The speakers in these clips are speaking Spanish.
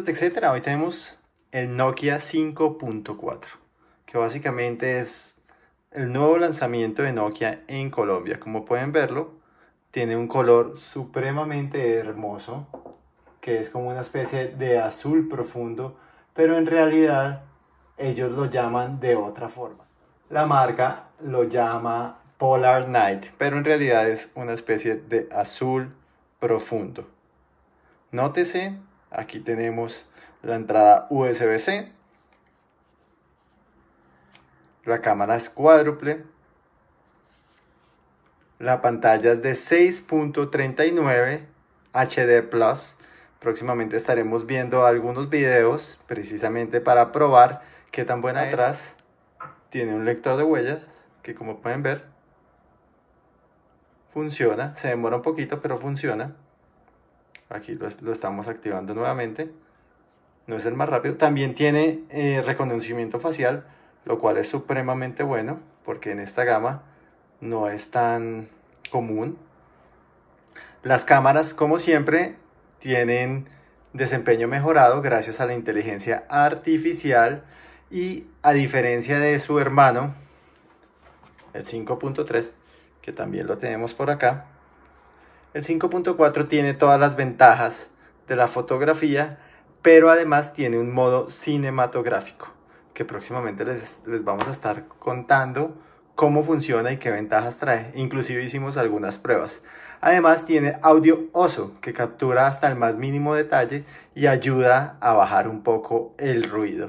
amigos de etcétera, hoy tenemos el Nokia 5.4, que básicamente es el nuevo lanzamiento de Nokia en Colombia. Como pueden verlo, tiene un color supremamente hermoso, que es como una especie de azul profundo, pero en realidad ellos lo llaman de otra forma. La marca lo llama Polar Night, pero en realidad es una especie de azul profundo. Nótese, aquí tenemos la entrada USB-C, la cámara es cuádruple, la pantalla es de 6.39 HD+. Próximamente estaremos viendo algunos videos precisamente para probar qué tan buena es. Atrás tiene un lector de huellas que, como pueden ver, funciona. Se demora un poquito, pero funciona. Aquí lo estamos activando nuevamente. No es el más rápido. También tiene reconocimiento facial, lo cual es supremamente bueno porque en esta gama no es tan común. Las cámaras, como siempre, tienen desempeño mejorado gracias a la inteligencia artificial y, a diferencia de su hermano, el 5.3, que también lo tenemos por acá, el 5.4 tiene todas las ventajas de la fotografía, pero además tiene un modo cinematográfico, que próximamente les vamos a estar contando cómo funciona y qué ventajas trae. Inclusive hicimos algunas pruebas. Además tiene audio OSO, que captura hasta el más mínimo detalle y ayuda a bajar un poco el ruido.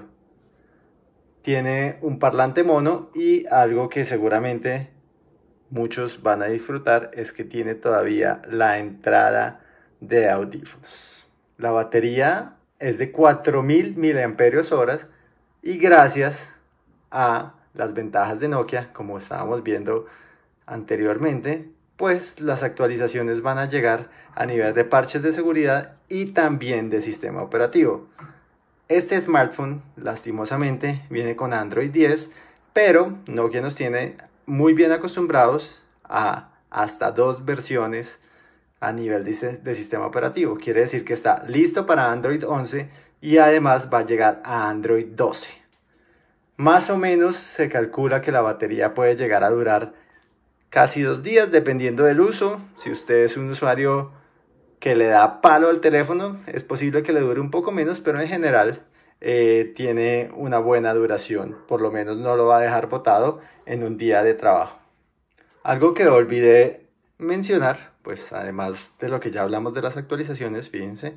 Tiene un parlante mono y algo que seguramente muchos van a disfrutar es que tiene todavía la entrada de audífonos. La batería es de 4000 mAh y gracias a las ventajas de Nokia, como estábamos viendo anteriormente, pues las actualizaciones van a llegar a nivel de parches de seguridad y también de sistema operativo. Este smartphone, lastimosamente, viene con Android 10, pero Nokia nos tiene muy bien acostumbrados a hasta 2 versiones a nivel de sistema operativo. Quiere decir que está listo para Android 11 y además va a llegar a Android 12. Más o menos se calcula que la batería puede llegar a durar casi 2 días dependiendo del uso. Si usted es un usuario que le da palo al teléfono, es posible que le dure un poco menos, pero en general tiene una buena duración. Por lo menos no lo va a dejar botado en un día de trabajo. Algo que olvidé mencionar, pues además de lo que ya hablamos de las actualizaciones, fíjense,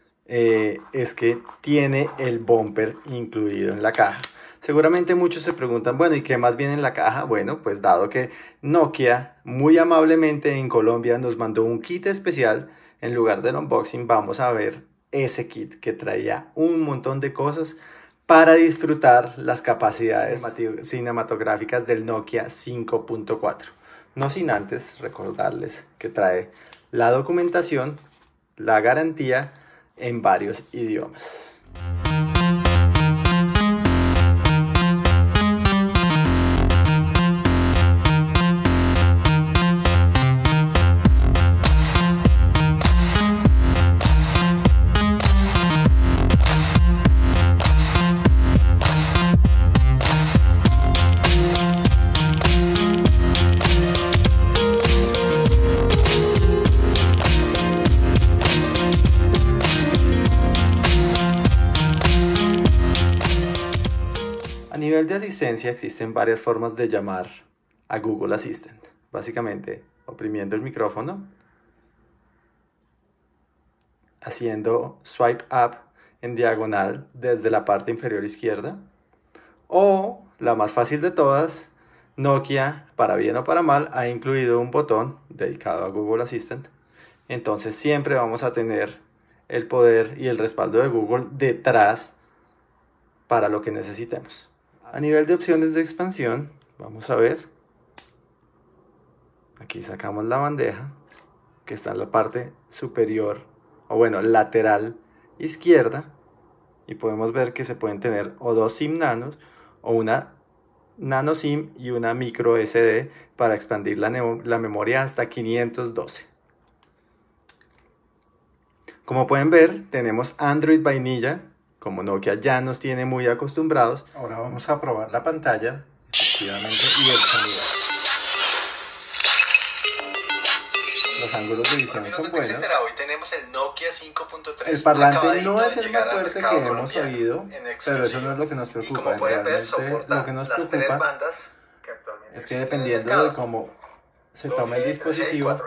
es que tiene el bumper incluido en la caja. Seguramente muchos se preguntan, bueno, ¿y qué más viene en la caja? Bueno, pues dado que Nokia muy amablemente en Colombia nos mandó un kit especial, en lugar del unboxing vamos a ver ese kit que traía un montón de cosas para disfrutar las capacidades cinematográficas del Nokia 5.4. No sin antes recordarles que trae la documentación, la garantía en varios idiomas. A nivel de asistencia existen varias formas de llamar a Google Assistant. Básicamente oprimiendo el micrófono, haciendo swipe up en diagonal desde la parte inferior izquierda, o la más fácil de todas, Nokia, para bien o para mal, ha incluido un botón dedicado a Google Assistant. Entonces siempre vamos a tener el poder y el respaldo de Google detrás para lo que necesitemos. A nivel de opciones de expansión, vamos a ver. Aquí sacamos la bandeja que está en la parte superior, o bueno, lateral izquierda, y podemos ver que se pueden tener o 2 SIM nanos o una nano SIM y una micro SD para expandir la memoria hasta 512. Como pueden ver, tenemos Android vainilla, como Nokia ya nos tiene muy acostumbrados. Ahora vamos a probar la pantalla, efectivamente, y el sonido. Los ángulos de visión son buenos. Hoy tenemos el Nokia 5.3. El parlante no es el más fuerte que hemos oído, pero eso no es lo que nos preocupa. Realmente lo que nos preocupa es que dependiendo de cómo se tome el dispositivo,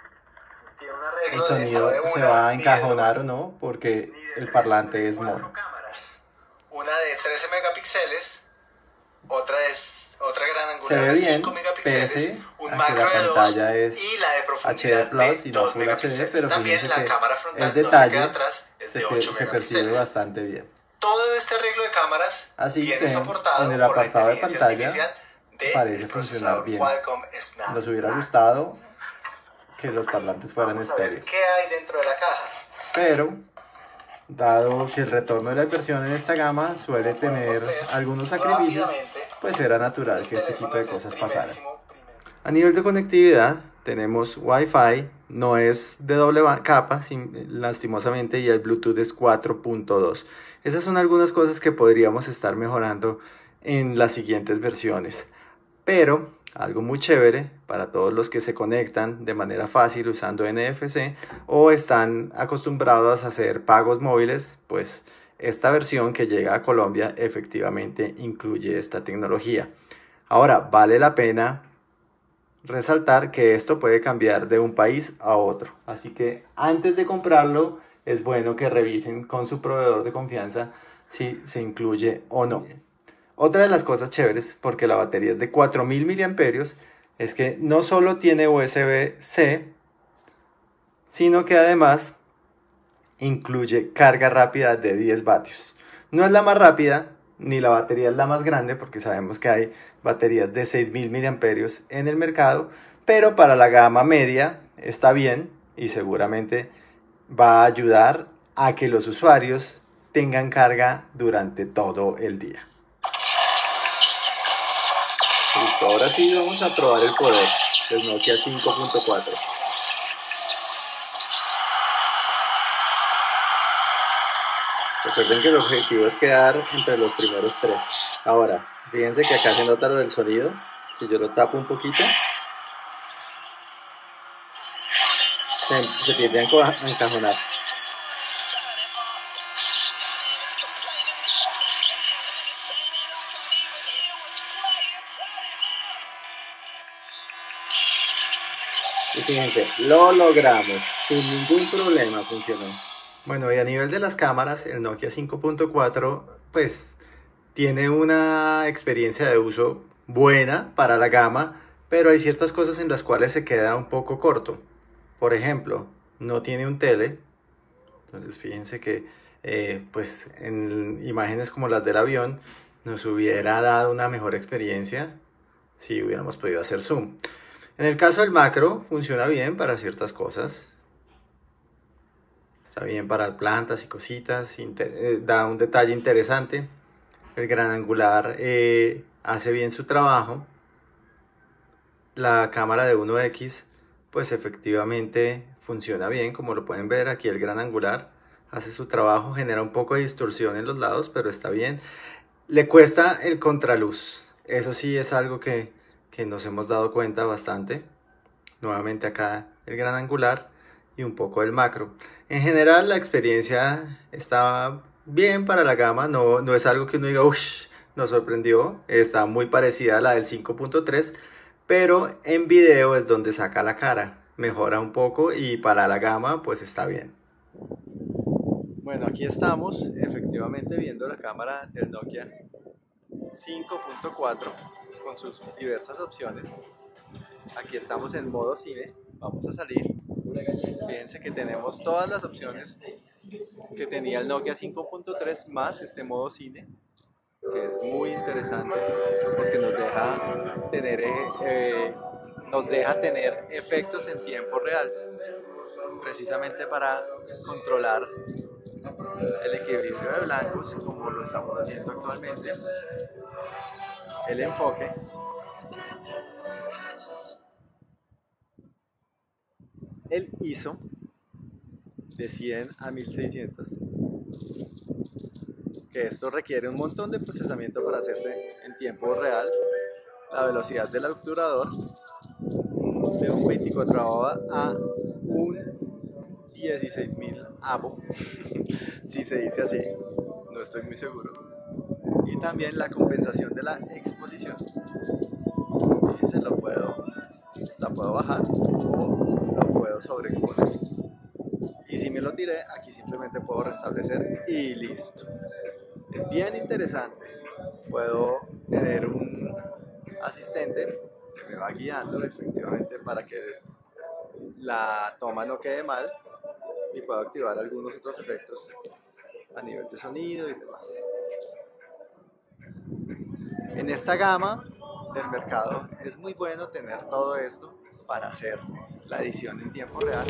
el sonido se va a encajonar o no, porque el parlante es mono. Una de 13 megapíxeles, otra gran angular Se ve de bien, 5 megapíxeles, pese un a que macro la de 2 pantalla es y la de HD profundidad Plus de y no 2 Full HD, megapíxeles. pero También fíjense la que cámara frontal el detalle no se queda atrás, es de 8 se percibe megapíxeles. bastante bien. Todo este arreglo de cámaras Así viene que soportado en el por la apartado de inteligencia pantalla artificial parece del funcionar procesador bien. Qualcomm Snapdragon. Nos hubiera gustado que los parlantes fueran Vamos a ver estéreo, ¿qué hay dentro de la caja? pero dado que el retorno de la inversión en esta gama suele tener algunos sacrificios, pues era natural que este tipo de cosas pasaran. A nivel de conectividad tenemos Wi-Fi, no es de doble capa lastimosamente, y el Bluetooth es 4.2. Esas son algunas cosas que podríamos estar mejorando en las siguientes versiones, pero algo muy chévere para todos los que se conectan de manera fácil usando NFC o están acostumbrados a hacer pagos móviles, pues esta versión que llega a Colombia efectivamente incluye esta tecnología. Ahora, vale la pena resaltar que esto puede cambiar de un país a otro, así que antes de comprarlo es bueno que revisen con su proveedor de confianza si se incluye o no. Otra de las cosas chéveres, porque la batería es de 4000 miliamperios, es que no solo tiene USB-C, sino que además incluye carga rápida de 10 vatios. No es la más rápida, ni la batería es la más grande, porque sabemos que hay baterías de 6000 miliamperios en el mercado, pero para la gama media está bien y seguramente va a ayudar a que los usuarios tengan carga durante todo el día. Listo, ahora sí vamos a probar el poder del Nokia 5.4. Recuerden que el objetivo es quedar entre los primeros 3. Ahora, fíjense que acá se nota lo del sonido. Si yo lo tapo un poquito, se tiende a encajonar. Y fíjense, lo logramos, sin ningún problema funcionó. Bueno, y a nivel de las cámaras, el Nokia 5.4 pues tiene una experiencia de uso buena para la gama, pero hay ciertas cosas en las cuales se queda un poco corto. Por ejemplo, no tiene un tele, entonces fíjense que pues en imágenes como las del avión nos hubiera dado una mejor experiencia si hubiéramos podido hacer zoom. En el caso del macro, funciona bien para ciertas cosas. Está bien para plantas y cositas, da un detalle interesante. El gran angular hace bien su trabajo. La cámara de 1x, pues efectivamente funciona bien, como lo pueden ver aquí el gran angular hace su trabajo, genera un poco de distorsión en los lados, pero está bien. Le cuesta el contraluz, eso sí es algo que nos hemos dado cuenta bastante. Nuevamente acá el gran angular y un poco el macro. En general la experiencia está bien para la gama, no es algo que uno diga, uff, nos sorprendió, está muy parecida a la del 5.3, pero en video es donde saca la cara, mejora un poco y para la gama pues está bien. Bueno, aquí estamos efectivamente viendo la cámara del Nokia 5.4 con sus diversas opciones. Aquí estamos en modo cine, vamos a salir. Fíjense que tenemos todas las opciones que tenía el Nokia 5.3 más este modo cine, que es muy interesante porque nos deja tener efectos en tiempo real, precisamente para controlar el equilibrio de blancos, como lo estamos haciendo actualmente, el enfoque, el ISO, de 100 a 1600, que esto requiere un montón de procesamiento para hacerse en tiempo real. La velocidad del obturador de un 24 a un 16.000 avo, si se dice así, no estoy muy seguro. Y también la compensación de la exposición. Fíjense, la puedo bajar o lo puedo sobreexponer. Y si me lo tiré, aquí simplemente puedo restablecer y listo. Es bien interesante. Puedo tener un asistente que me va guiando efectivamente para que la toma no quede mal, y puedo activar algunos otros efectos a nivel de sonido y demás. En esta gama del mercado es muy bueno tener todo esto para hacer la edición en tiempo real.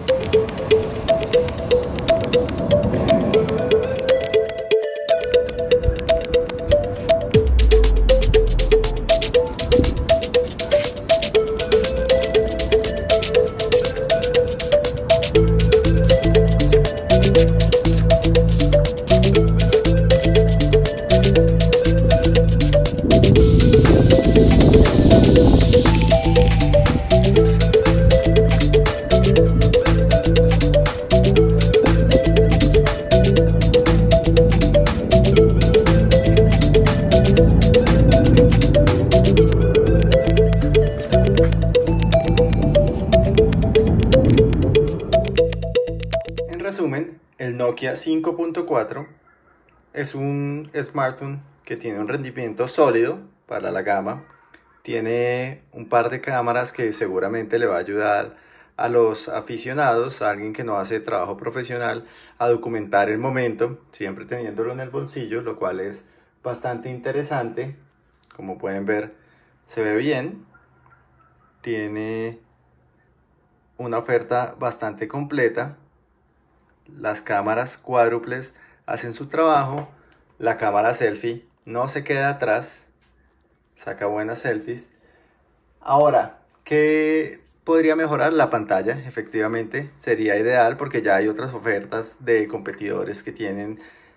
El Nokia 5.4 es un smartphone que tiene un rendimiento sólido para la gama. Tiene un par de cámaras que seguramente le va a ayudar a los aficionados, a alguien que no hace trabajo profesional, a documentar el momento, siempre teniéndolo en el bolsillo, lo cual es bastante interesante. Como pueden ver, se ve bien. Tiene una oferta bastante completa. Las cámaras cuádruples hacen su trabajo. La cámara selfie no se queda atrás, saca buenas selfies. Ahora, ¿qué podría mejorar? La pantalla, efectivamente, sería ideal porque ya hay otras ofertas de competidores que tienen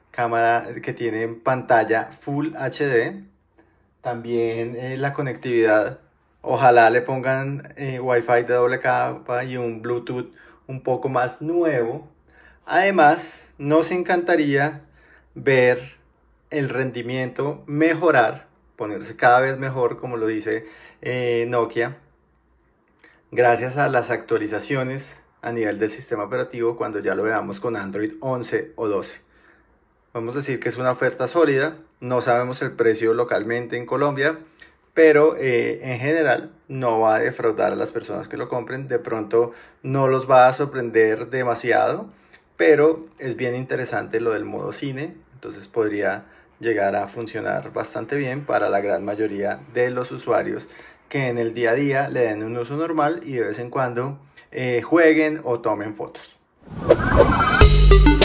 pantalla Full HD. También la conectividad, ojalá le pongan Wi-Fi de doble capa y un Bluetooth un poco más nuevo. Además, nos encantaría ver el rendimiento mejorar, ponerse cada vez mejor, como lo dice Nokia, gracias a las actualizaciones a nivel del sistema operativo cuando ya lo veamos con Android 11 o 12. Vamos a decir que es una oferta sólida, no sabemos el precio localmente en Colombia, pero en general no va a defraudar a las personas que lo compren. De pronto no los va a sorprender demasiado, pero es bien interesante lo del modo cine, entonces podría llegar a funcionar bastante bien para la gran mayoría de los usuarios que en el día a día le den un uso normal y de vez en cuando jueguen o tomen fotos.